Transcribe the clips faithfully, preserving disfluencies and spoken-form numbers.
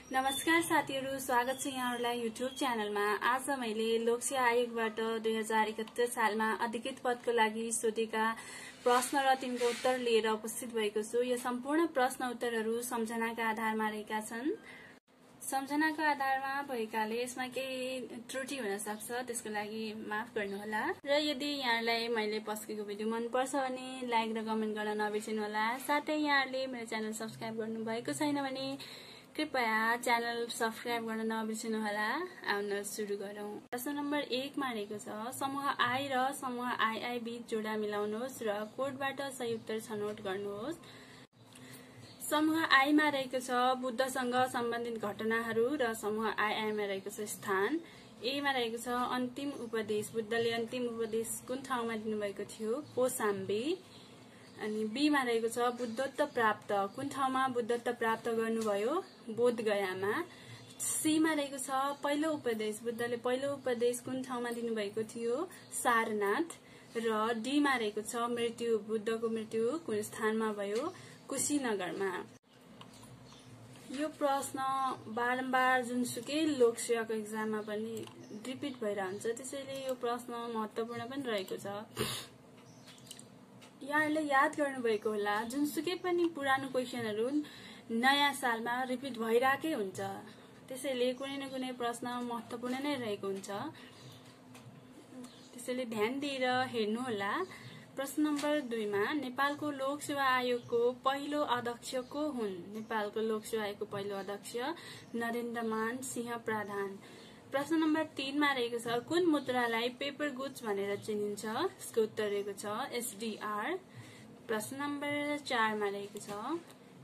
नमस्कार साथीहरु, स्वागत छ यहाँहरुलाई युट्युब च्यानलमा। आज मैले लोकसेवा आयोगबाट दुई हजार एकहत्तर सालमा अधिकृत पदको लागि सोधेका प्रश्न र तिनको उत्तर लिएर उपस्थित भएको छु। यो सम्पूर्ण प्रश्न उत्तरहरू सम्झनाका आधारमा रहेका छन्। सम्झनाको आधारमा भएकाले यसमा केही त्रुटि हुन सक्छ, त्यसको लागि माफ गर्नुहोला। र यदि यहाँलाई मैले पस्केको भिडियो मन पर्छ भने लाइक र कमेन्ट गर्न नबिर्सनु होला। साथै यहाँले मेरो च्यानल सब्स्क्राइब गर्नु भएको छैन भने कृपया च्यानल सब्स्क्राइब गर्न नबिर्सनु होला। आउन सुरु गरौं। प्रश्न नम्बर एक मा रहेको छ, समूह आई र समूह आईआई बीच जोडा मिलाउनुहोस् र कोडबाट सही उत्तर छनौट गर्नुहोस्। समूह आई मा रहेको छ बुद्धसँग सम्बन्धित घटनाहरू र समूह आईआई मा रहेको छ स्थान। ए मा रहेको छ अन्तिम उपदेश, बुद्धले अन्तिम उपदेश कुन ठाउँमा दिनुभएको थियो? कोसाम्बी। अनि बी मा रहेको छ बुद्धत्व प्राप्त, कुन ठाउँमा बुद्धत्व प्राप्त गर्नुभयो? बोधगयामा। सी मा रहेको छ पहिलो उपदेश, बुद्धले पहिलो उपदेश कुन ठाउँमा दिनुभएको थियो? सारनाथ। र डी मा रहेको छ मृत्यु, बुद्धको मृत्यु कुन स्थानमा भयो? कुशीनगरमा। यो प्रश्न बारम्बार जुनसुकै लोकसेवाको एक्जाममा पनि रिपिट भइरहन्छ, त्यसैले यो प्रश्न महत्त्वपूर्ण पनि रहेको छ। यहाँहरूले याद गर्नुभएको होला, जुनसुकै पनि पुरानो क्वेशनहरू नयाँ सालमा रिपिट भइरहेकै हुन्छ, त्यसैले कुनै न कुनै प्रश्न महत्त्वपूर्ण नै रहेको हुन्छ। त्यसैले ध्यान दिएर हेर्नुहोला। प्रश्न नम्बर दुईमा नेपालको लोकसेवा आयोगको पहिलो अध्यक्ष को हुन्? नेपालको लोकसेवा आयोगको पहिलो अध्यक्ष नरेन्द्रमान सिंह प्रधान। प्रश्न नम्बर तीनमा रहेको छ कुन मुद्रालाई पेपर गुड्स भनेर चिनिन्छ? यसको उत्तर रहेको छ एसडीआर। प्रश्न नम्बर चारमा रहेको छ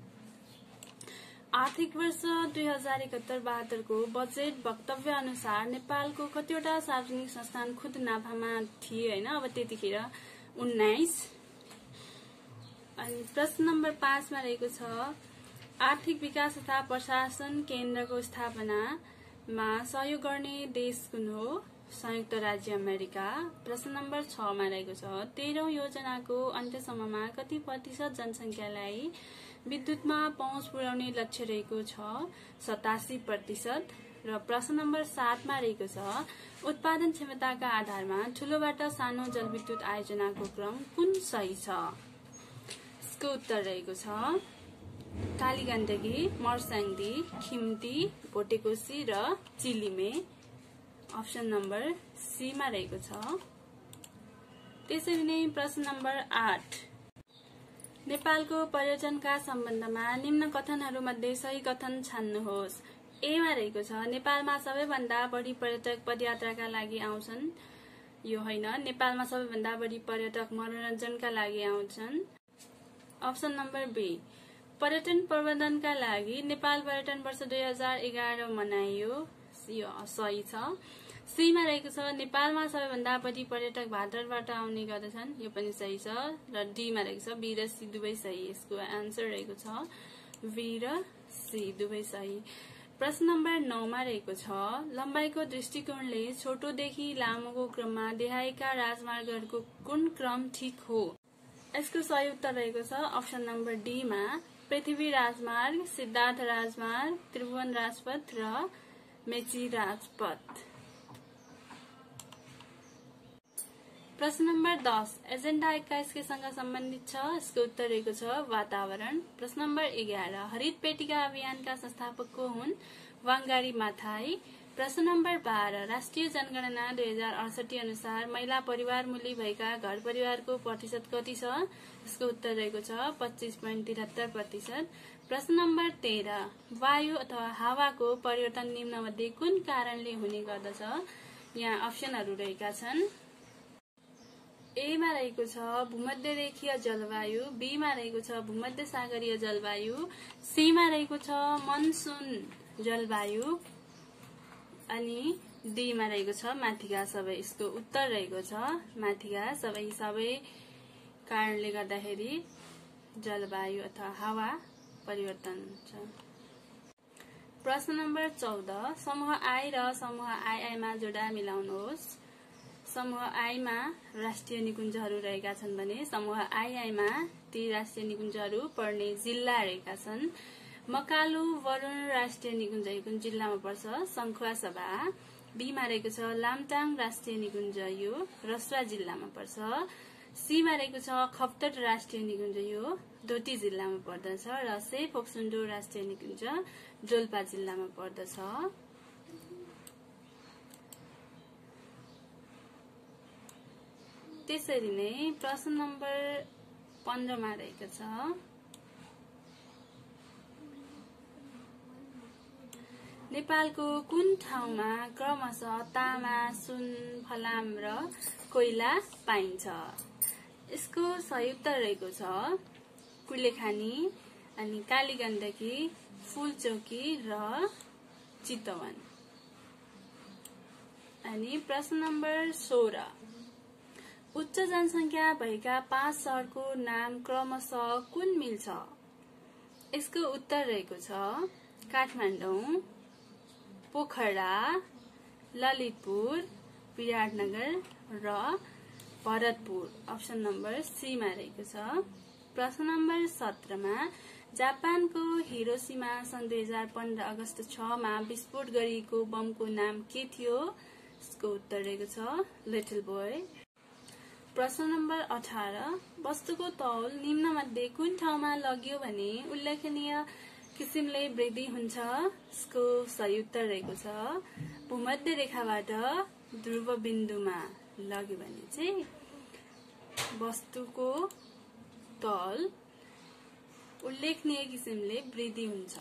आर्थिक वर्ष दुई हजार एकहत्तर बहत्तर को बजेट वक्तव्य अनुसार नेपालको कतिवटा सार्वजनिक संस्थान खुद नाफामा थिए होइन? अब त्यतिखेर उन्नाइस। अनि प्रश्न नम्बर पाँचमा रहेको छ आर्थिक विकास तथा प्रशासन केन्द्रको स्थापनामा सहयोग गर्ने देश कुन हो? संयुक्त राज्य अमेरिका। प्रश्न नम्बर छमा रहेको छ तेह्रौं योजनाको अन्त्यसम्ममा कति प्रतिशत जनसंख्यालाई विद्युतमा पहुँच पुर्याउने लक्ष्य रहेको छ? सतासी प्रतिशत। र प्रश्न नम्बर सातमा रहेको छ उत्पादन क्षमताका आधारमा ठूलोबाट सानो जलविद्युत आयोजनाको क्रम कुन सही छ? यसको उत्तर रहेको छ कालीगण्डकी, मर्स्याङ्दी, खिम्ती, भोटेकोशी र चिलिमे। अप्सन नम्बर सी मा रहेको छ। त्यसरी नै प्रश्न नम्बर आठ नेपालको पर्यटनका सम्बन्धमा निम्न कथनहरू मध्ये सही कथन छान्नुहोस्। ए मा रहेको छ नेपालमा सबैभन्दा बढी पर्यटक पदयात्राका लागि आउँछन्। यो होइन, नेपालमा सबैभन्दा बढी पर्यटक मनोरञ्जनका लागि आउँछन्। अप्सन नम्बर बी पर्यटन प्रबन्धनका लागि नेपाल पर्यटन वर्ष दुई हजार एघार मनाइयो। यो सही छ। सी मा रहेको छ नेपालमा सबैभन्दा बढी पर्यटक भारतबाट आउने गर्दछन्। यो पनि सही छ। र डी मा रहेको छ बी र सी दुवै सही। यसको आन्सर रहेको छ बी र सी दुवै सही। प्रश्न नम्बर नौमा रहेको छ लम्बाइको दृष्टिकोणले छोटोदेखि लामोको क्रममा देखाएका राजमार्गहरूको कुन क्रम ठिक हो? यसको सही उत्तर रहेको छ अप्सन नम्बर डी मा पृथ्वी राजमार्ग, सिद्धार्थ राजमार्ग, त्रिभुवन राजपथ र मेची राजपथ। प्रश्न नम्बर दस एजेन्डा एक्काइस के सँग सम्बन्धित छ? यसको उत्तर रहेको छ वातावरण। प्रश्न नम्बर एघार हरित पेटिका अभियानका संस्थापक को हुन्? वाङ्गारी माथाई। प्रश्न नम्बर बाह्र राष्ट्रिय जनगणना दुई हजार अडसठी अनुसार महिला परिवारमुली भएका घर परिवारको प्रतिशत कति छ? यसको उत्तर रहेको छ पच्चीस पोइन्ट तिहत्तर प्रतिशत। प्रश्न नम्बर तेह्र वायु अथवा हावाको परिवर्तन निम्न मध्ये कुन कारणले हुने गर्दछ? यहाँ अप्सनहरू रहेका छन्। ए मा रहेको छ भूमध्य रेखीय जलवायु, बी मा रहेको छ भूमध्य सागरीय जलवायु, सी मा रहेको छ मनसुन जलवायु, अनि डी मा रहेको छ माथिका सबै। यसको उत्तर रहेको छ माथिका सबै। सबै कारणले गर्दाखेरि जलवायु अथवा हावा परिवर्तन हुन्छ। प्रश्न नम्बर चौध समूह आई र समूह आईआई मा जोडा मिलाउनुहोस्। समूह आई मा राष्ट्रिय निकुञ्जहरू रहेका छन् भने समूह आईआई मा ती राष्ट्रिय निकुञ्जहरू पर्ने जिल्ला रहेका छन्। मकालु वरुण राष्ट्रिय निकुञ्ज यो कुन जिल्लामा पर्छ? सङ्खुवासभा। बीमा रहेको छ लामटाङ राष्ट्रिय निकुञ्ज यो रसुवा जिल्लामा पर्छ। सीमा रहेको छ खप्तड राष्ट्रिय निकुञ्ज यो डोटी जिल्लामा पर्दछ र से फोक्सुन्डो राष्ट्रिय निकुञ्ज डोल्पा जिल्लामा पर्दछ। त्यसरी नै प्रश्न नम्बर पन्ध्रमा रहेको छ नेपालको कुन ठाउँमा क्रमशः तामा, सुन, फलाम र कोइला पाइन्छ? यसको सही उत्तर रहेको छ कुलेखानी, अनि कालीगण्डकी, फूलचोकी र चितवन। अनि प्रश्न नम्बर सोह्र उच्च जनसंख्या भएका पाँच शहरको नाम क्रमशः कुन मिल्छ? यसको उत्तर रहेको छ काठमाडौँ, पोखरा, ललितपुर, विराटनगर र भरतपुर। अप्सन नम्बर सी मा रहेको छ। प्रश्न नम्बर सत्रमा जापानको हिरोसीमा सन् दुई हजार पन्ध्र अगस्त छ मा विस्फोट गरिएको बमको नाम के थियो? यसको उत्तर रहेको छ लिटल बोय। प्रश्न नम्बर अठार वस्तुको तौल निम्नमध्ये कुन ठाउँमा लगियो भने उल्लेखनीय किसिमले वृद्धि हुन्छ? यसको सही उत्तर रहेको छ भूमध्य रेखाबाट ध्रुव बिन्दुमा लग्यो भने चाहिँ वस्तुको तौल उल्लेखनीय किसिमले वृद्धि हुन्छ।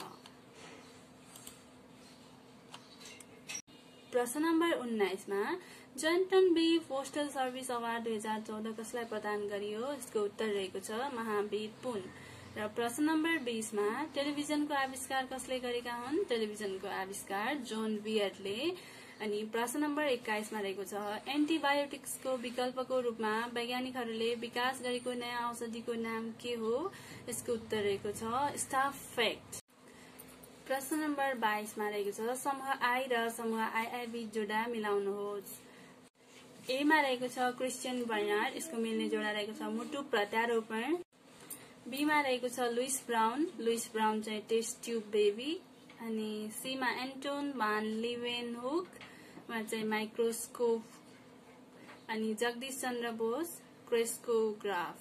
प्रश्न नम्बर उन्नाइसमा जोन्टन बी पोस्टल सर्भिस अवार्ड दुई हजार चौध कसलाई प्रदान गरियो? यसको उत्तर रहेको छ महावीर पुन। र प्रश्न नम्बर बीसमा टेलिभिजनको आविष्कार कसले गरेका हुन्? टेलिभिजनको आविष्कार जोन बियर्डले। अनि प्रश्न नम्बर एक्काइसमा रहेको छ एन्टिबायोटिक्सको विकल्पको रूपमा वैज्ञानिकहरूले विकास गरेको नयाँ औषधिको नाम के हो? यसको उत्तर रहेको छ स्टाफेक्ट। प्रश्न नम्बर बाइसमा रहेको छ समूह आई र समूह आइआई बीच जोडा मिलाउनुहोस्। एमा रहेको छ क्रिस्चियन बर्नार्ड, यसको मिल्ने जोडा रहेको छ मुटु प्रत्यारोपण। बीमा रहेको छ लुइस ब्राउन, लुइस ब्राउन चाहिँ टेस्ट ट्यूब बेबी। अनि सीमा एन्टोन भान लिवेनहुक, उहाँ चाहिँ माइक्रोस्कोप। अनि जगदीश चन्द्र बोस क्रेस्कोग्राफ।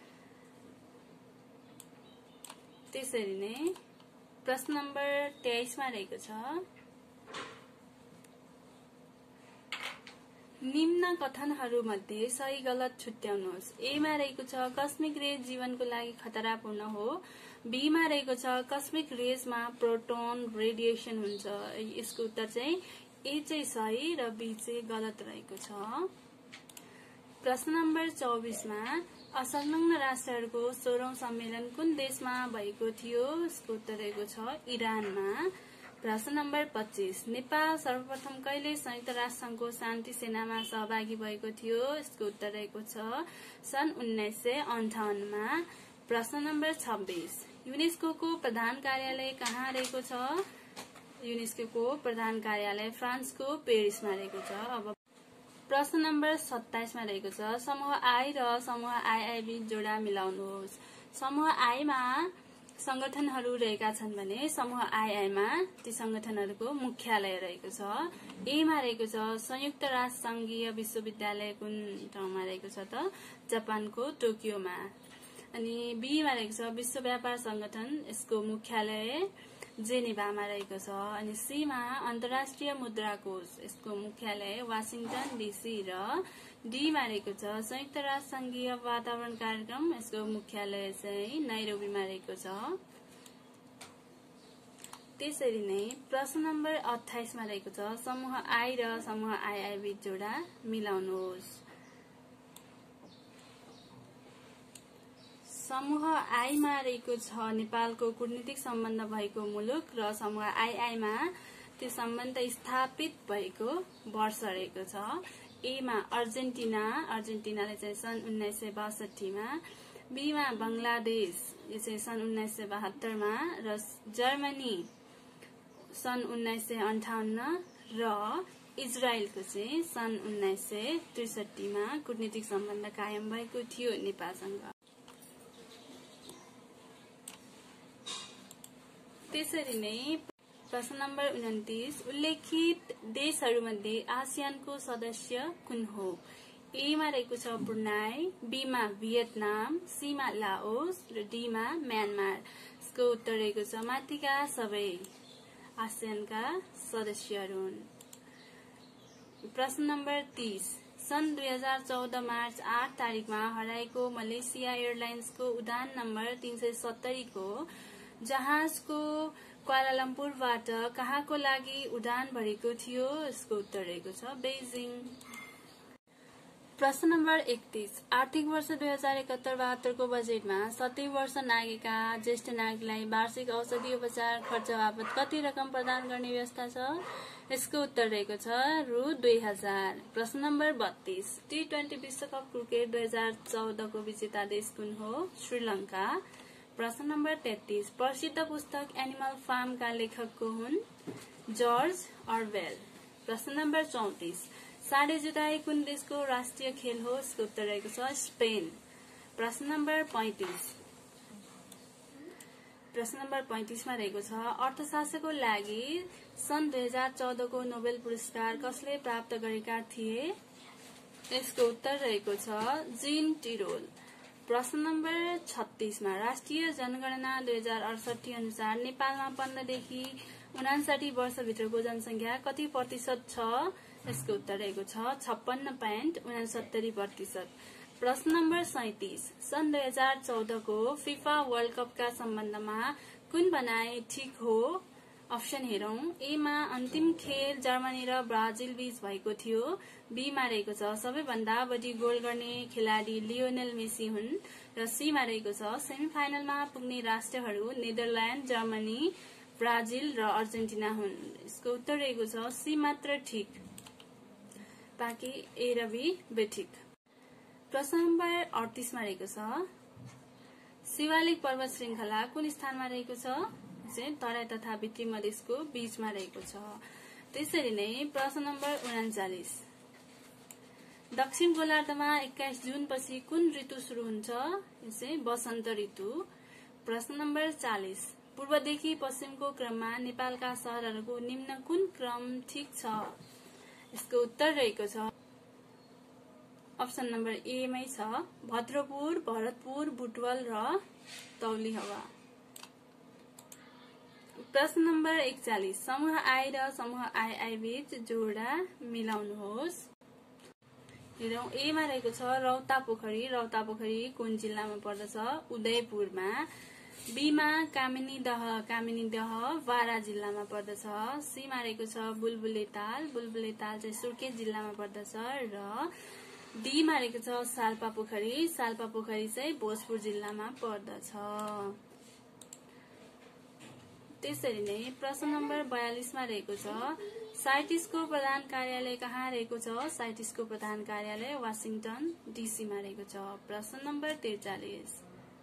त्यसरी नै प्रश्न नम्बर तेइसमा रहेको छ निम्न कथनहरू मध्ये सही गलत छुट्याउनुहोस्। एमा रहेको छ कस्मिक रेज जीवनको लागि खतरापूर्ण हो। बीमा रहेको छ कस्मिक रेजमा प्रोटोन रेडिएसन हुन्छ। यसको उत्तर चाहिँ ए चाहिँ सही र बी चाहिँ गलत रहेको छ। प्रश्न नम्बर चौबिसमा असंलग्न राष्ट्रहरूको सोह्रौं सम्मेलन कुन देशमा भएको थियो? यसको उत्तर रहेको छ इरानमा। प्रश्न नम्बर पच्चीस नेपाल सर्वप्रथम कहिले संयुक्त राष्ट्र संघको शान्ति सेनामा सहभागी भएको थियो? यसको उत्तर रहेको छ सन् उन्नाइस सय अन्ठाउन्नमा। प्रश्न नम्बर छब्बीस युनेस्को को प्रधान कार्यालय कहाँ रहेको छ? युनेस्को को प्रधान कार्यालय फ्रान्सको पेरिसमा रहेको छ। अब प्रश्न नम्बर सत्ताइसमा रहेको छ समूह आई र समूह आइआई बीच जोडा मिलाउनुहोस्। समूह आईमा संगठनहरू रहेका छन् भने समूह आइआईमा ती संगठनहरूको मुख्यालय रहेको छ। एमा रहेको छ संयुक्त राष्ट्र संघीय विश्वविद्यालय कुन ठाउँमा रहेको छ त? जापानको टोकियोमा। अनि बीमा रहेको छ विश्व व्यापार संगठन, यसको मुख्यालय जेनेभामा रहेको छ। अनि सीमा अन्तर्राष्ट्रिय मुद्रा कोष, यसको मुख्यालय वाशिंगटन डीसी। र डीमा रहेको छ संयुक्त राष्ट्र संघीय वातावरण कार्यक्रम, यसको मुख्यालय चाहिँ नाइरोबीमा रहेको छ। त्यसरी नै प्रश्न नम्बर अट्ठाइसमा रहेको छ समूह आई र समूह आइआई बीच जोडा मिलाउनुहोस्। समूह आईमा रहेको छ नेपालको कूटनीतिक सम्बन्ध भएको मुलुक र समूह आइआईमा त्यो सम्बन्ध स्थापित भएको वर्ष रहेको छ। एमा अर्जेन्टिना, अर्जेन्टिनाले चाहिँ सन् उन्नाइस सय बासठीमा। बीमा बंगलादेश, यो चाहिँ सन् उन्नाइस सय बहत्तरमा। र जर्मनी सन् उन्नाइस सय अन्ठाउन्न र इजरायलको चाहिँ सन् उन्नाइस सय त्रिसठीमा कूटनीतिक सम्बन्ध कायम भएको थियो नेपालसँग। त्यसरी नै प्रश्न नम्बर उन्तिस उल्लेखित देशहरूमध्ये आसियानको सदस्य कुन हो? एमा रहेको छ ब्रुनाई, बीमा भियतनाम, सीमा लाओस र डीमा म्यानमार। यसको उत्तर रहेको छ माथिका सबै आसियानका सदस्यहरू हुन्। प्रश्न नम्बर तीस सन् दुई हजार चौध मार्च आठ तारिकमा हराएको मलेसिया एयरलाइन्सको उडान नम्बर तीन सय सत्तरीको जहाजको क्वालालम्पुरबाट कहाँको लागि उडान भरेको थियो? यसको उत्तर रहेको छ बेजिङ। प्रश्न नम्बर एकतीस आर्थिक वर्ष दुई हजार एकहत्तर बहत्तरको बजेटमा सत्तरी वर्ष नागेका ज्येष्ठ नागरिकलाई वार्षिक औषधि उपचार खर्च बापत कति रकम प्रदान गर्ने व्यवस्था छ? यसको उत्तर रहेको छ रु दुई हजार। प्रश्न नम्बर बत्तीस टी ट्वेन्टी विश्वकप क्रिकेट दुई हजार चौधको विजेता देश कुन हो? श्रीलंका। प्रश्न नम्बर तेत्तीस प्रसिद्ध पुस्तक एनिमल फार्मका लेखक को हुन्? George Orwell. प्रश्न नम्बर चौतिस साढे जुटाई कुन देशको राष्ट्रिय खेल हो? यसको उत्तर रहेको छ स्पेन। प्रश्न नम्बर पैंतिस प्रश्न नम्बर पैंतिसमा रहेको छ अर्थशास्त्रको लागि सन् दुई हजार चौधको नोबेल पुरस्कार कसले प्राप्त गरेका थिए? यसको उत्तर रहेको छ जीन टिरोल। प्रश्न नम्बर छत्तीसमा राष्ट्रिय जनगणना दुई हजार अडसठी अनुसार नेपालमा पन्ध्रदेखि उनासाठी वर्षभित्रको जनसंख्या कति प्रतिशत छ? यसको उत्तर रहेको छ छप्पन्न पोइन्ट उनासत्तरी प्रतिशत। प्रश्न नम्बर सैतिस सन् दुई हजार चौधको फिफा वर्ल्ड कपका सम्बन्धमा कुन भनाई ठिक हो? अप्सन हेरौं। एमा अन्तिम खेल जर्मनी र ब्राजिल बीच भएको थियो। बीमा रहेको छ सबैभन्दा बढी गोल गर्ने खेलाडी लियोनेल मेसी हुन् र सीमा रहेको छ सेमिफाइनलमा पुग्ने राष्ट्रहरू नेदरल्याण्ड, जर्मनी, ब्राजिल र अर्जेन्टिना हुन्। यसको उत्तर रहेको छ सी मात्र ठिक, बाँकी ए र बी बेठिक। प्रश्न नम्बर अडतीसमा रहेको छ शिवालिक पर्वत श्रृंखला कुन स्थानमा रहेको छ? चाहिँ तराई तथा भित्री मधेसको बीचमा रहेको छ। त्यसरी नै प्रश्न नम्बर उनाचालिस दक्षिण गोलार्धमा एक्काइस जून पछि कुन ऋतु शुरू हुन्छ? चाहिँ वसन्त ऋतु। प्रश्न नम्बर चालिस पूर्वदेखि पश्चिमको क्रममा नेपालका शहरहरूको निम्न कुन क्रम ठिक छ? यसको उत्तर रहेको छ अप्सन नम्बर ए मै छ भद्रपुर, भरतपुर, बुटवल र तौलिहवा। प्रश्न नम्बर एकचालिस समूह आई र समूह आई आई बीच जोडा मिलाउनुहोस्। हेरौं एमा रहेको छ रौता पोखरी। रौता पोखरी कुन जिल्लामा पर्दछ? उदयपुरमा। बीमा कामिनी दह कामिनी दह बारा जिल्लामा पर्दछ। सीमा रहेको छ बुलबुले ताल। बुलबुले ताल चाहिँ सुर्खेत जिल्लामा पर्दछ र डीमा रहेको छ साल्पा पोखरी। साल्पा पोखरी चाहिँ भोजपुर जिल्लामा पर्दछ। त्यसरी नै प्रश्न नम्बर बयालिसमा रहेको छ साइटिसको प्रधान कार्यालय कहाँ रहेको छ? साइटिसको प्रधान कार्यालय वाशिंगटन डीसीमा रहेको छ। प्रश्न नम्बर त्रिचालिस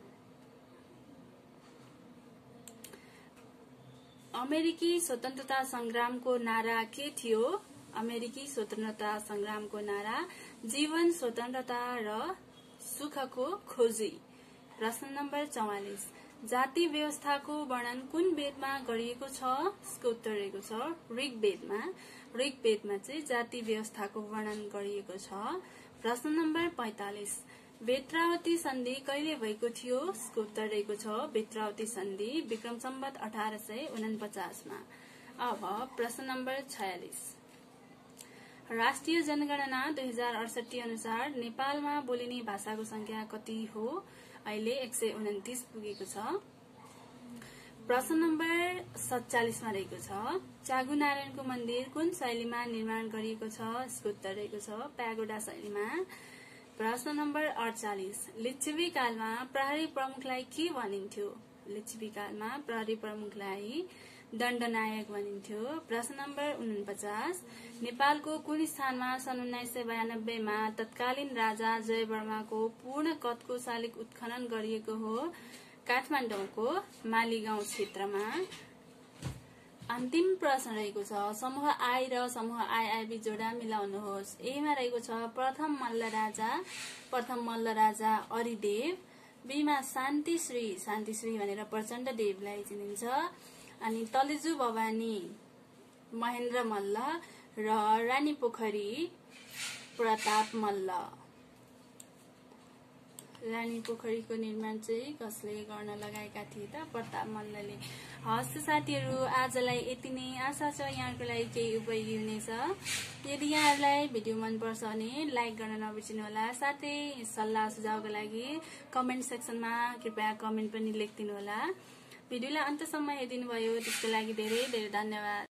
अमेरिकी स्वतन्त्रता संग्रामको नारा के थियो? अमेरिकी स्वतन्त्रता संग्रामको नारा जीवन, स्वतन्त्रता र सुखको खोजी। प्रश्न नम्बर चौवालिस जाति व्यवस्थाको वर्णन कुन वेदमा गरिएको छ? यसको उत्तर रहेको छ ऋग्वेदमा। ऋग्वेदमा चाहिँ जाति व्यवस्थाको वर्णन गरिएको छ। प्रश्न नम्बर पैंतालिस बेत्रावती सन्धि कहिले भएको थियो? यसको उत्तर रहेको छ बेत्रावती सन्धि विक्रम सम्वत अठार सय उनपचासमा। अब प्रश्न नम्बर छयालिस राष्ट्रिय जनगणना दुई हजार अडसठी अनुसार नेपालमा बोलिने भाषाको संख्या कति हो? अहिले एक सय उन्तिस पुगेको छ। प्रश्न नम्बर सत्तालिसमा रहेको छ चागु नारायणको मन्दिर कुन शैलीमा निर्माण गरिएको छ? यसको उत्तर रहेको छ प्यागोडा शैलीमा। प्रश्न नम्बर अडचालिस लिच्छवी कालमा प्रहरी प्रमुखलाई के भनिन्थ्यो? लिच्छवी कालमा प्रहरी प्रमुखलाई दण्डनायक भनिन्थ्यो। प्रश्न नम्बर उनपचास नेपालको कुन स्थानमा सन् उन्नाइस सय बयानब्बेमा तत्कालीन राजा जयवर्माको पूर्ण कदको शालिग उत्खनन गरिएको हो? काठमाडौँको मालीगाउँ क्षेत्रमा। अन्तिम प्रश्न रहेको छ समूह आई र समूह आइआईबी जोडा मिलाउनुहोस्। एमा रहेको छ प्रथम मल्ल राजा प्रथम मल्ल राजा अरिदेव। बीमा शान्तिश्री शान्तिश्री भनेर प्रचण्ड देवलाई चिनिन्छ अनि तलेजु भवानी महेन्द्र मल्ल र रानी पोखरी प्रताप मल्ल। रानी पोखरीको निर्माण चाहिँ कसले गर्न लगाएका थिए त? प्रताप मल्लले। हस् साथीहरू, आजलाई यति नै। आशा छ यहाँको लागि केही उपयोगी हुनेछ। यदि यहाँहरूलाई भिडियो मनपर्छ भने लाइक गर्न नबिर्सिनुहोला। साथै सल्लाह सुझावको लागि कमेन्ट सेक्सनमा कृपया कमेन्ट पनि लेखिदिनुहोला। भिडियोलाई अन्तसम्म हेरिदिनु भयो त्यसको लागि धेरै धेरै धन्यवाद।